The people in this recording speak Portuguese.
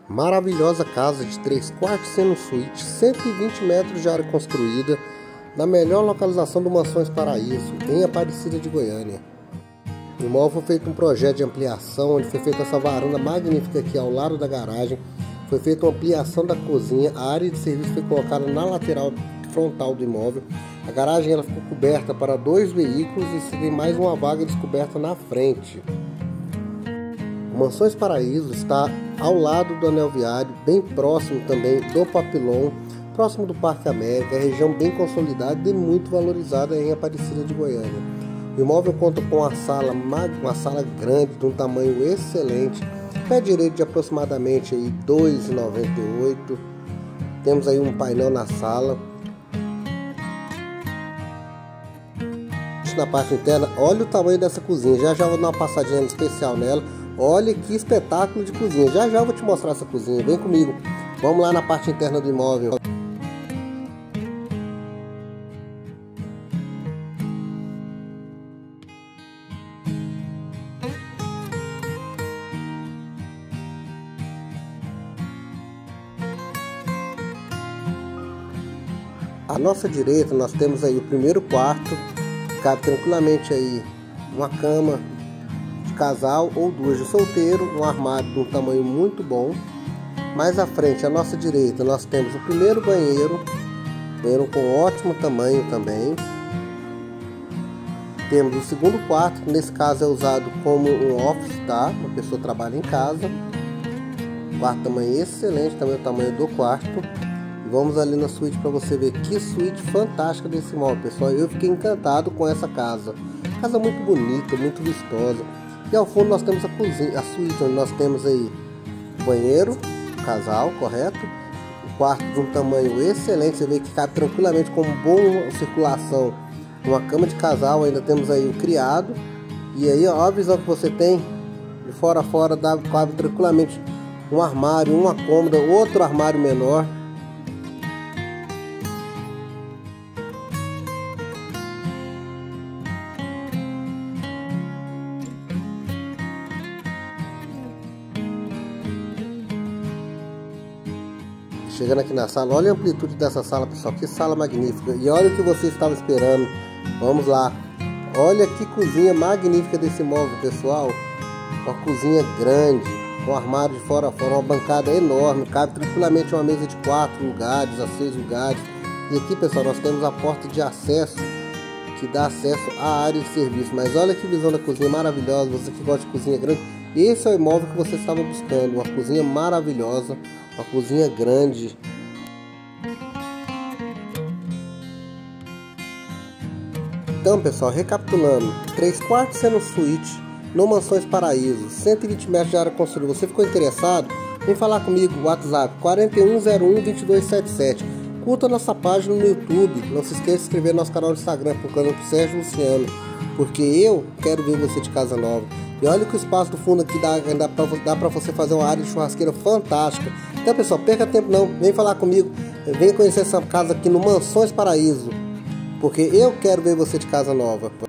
Maravilhosa casa de 3 quartos sendo suíte, 120 metros de área construída, na melhor localização do Mansões Paraíso, em Aparecida de Goiânia. O imóvel foi feito um projeto de ampliação, onde foi feita essa varanda magnífica aqui ao lado da garagem. Foi feita uma ampliação da cozinha, a área de serviço foi colocada na lateral frontal do imóvel. A garagem ela ficou coberta para 2 veículos e tem mais uma vaga descoberta na frente. O Mansões Paraíso está ao lado do anel viário, bem próximo também do Papillon, próximo do Parque América, é região bem consolidada e muito valorizada em Aparecida de Goiânia. O imóvel conta com uma sala grande, de um tamanho excelente, pé direito de aproximadamente R$ 2,98. Temos aí um painel na sala. Na parte interna, olha o tamanho dessa cozinha, já vou dar uma passadinha especial nela. Olha que espetáculo de cozinha, já vou te mostrar essa cozinha, vem comigo. Vamos lá na parte interna do imóvel. À nossa direita nós temos aí o primeiro quarto, cabe tranquilamente aí uma cama de casal ou duas de solteiro, um armário de um tamanho muito bom. Mais à frente, à nossa direita, nós temos o primeiro banheiro com ótimo tamanho também. Temos o segundo quarto, que nesse caso é usado como um office, tá? Uma pessoa trabalha em casa. Quarto tamanho excelente, também o tamanho do quarto. Vamos ali na suíte para você ver que suíte fantástica desse imóvel, pessoal. Eu fiquei encantado com essa casa. Casa muito bonita, muito vistosa. E ao fundo nós temos a cozinha, a suíte, onde nós temos aí o banheiro, o casal, correto? O quarto de um tamanho excelente, você vê que cabe tranquilamente com boa circulação. Uma cama de casal, ainda temos aí o criado. E aí, ó, a visão que você tem, de fora a fora, cabe tranquilamente um armário, uma cômoda, outro armário menor. Chegando aqui na sala, olha a amplitude dessa sala, pessoal, que sala magnífica. E olha o que você estava esperando. Vamos lá. Olha que cozinha magnífica desse imóvel, pessoal. Uma cozinha grande, com armário de fora a fora, uma bancada enorme, cabe tranquilamente uma mesa de 4 lugares a 6 lugares. E aqui, pessoal, nós temos a porta de acesso, que dá acesso à área de serviço. Mas olha que visão da cozinha maravilhosa. Você que gosta de cozinha grande, esse é o imóvel que você estava buscando. Uma cozinha maravilhosa, uma cozinha grande. Então, pessoal, recapitulando, 3 quartos sendo suíte no Mansões Paraíso, 120 metros de área construída. Você ficou interessado? Vem falar comigo, WhatsApp 4101-2277. Curta nossa página no YouTube. Não se esqueça de se inscrever no nosso canal no Instagram, procurando por Sérgio Luciano, porque eu quero ver você de casa nova. E olha que o espaço do fundo aqui dá para você fazer uma área de churrasqueira fantástica. Então, pessoal, perca tempo não, vem falar comigo, vem conhecer essa casa aqui no Mansões Paraíso, porque eu quero ver você de casa nova.